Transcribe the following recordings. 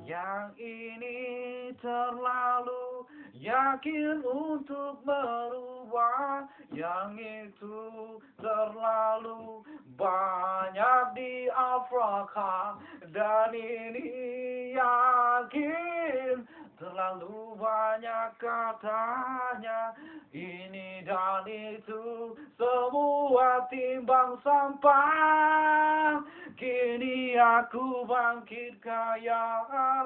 Yang ini terlalu yakin untuk merubah. Yang itu terlalu banyak di Afrika. Dan ini yakin terlalu banyak katanya. Ini dan itu semua timbang sampah. Kini aku bangkit kaya,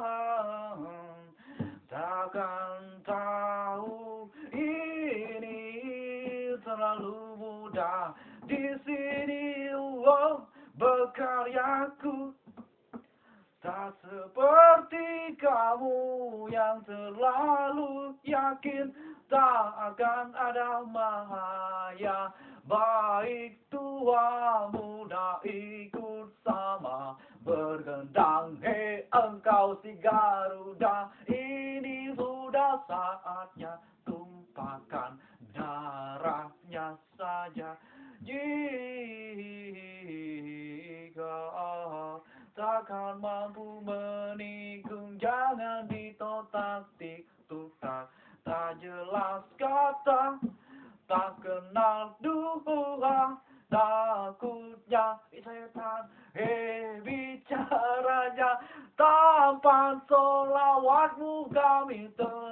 takkan tahu ini terlalu mudah. Di sini berkaryaku tak seperti kamu yang terlalu yakin tak akan ada bahaya. Baik tua muda ikut sama bergendang. Hei engkau si Garuda, ini sudah saatnya tumpahkan darahnya saja. Jika takkan mampu menikung, jangan ditotak tiktok. Tak jelas kata, tak kenal duha, takutnya setan. Bicaranya tanpa solawatmu kami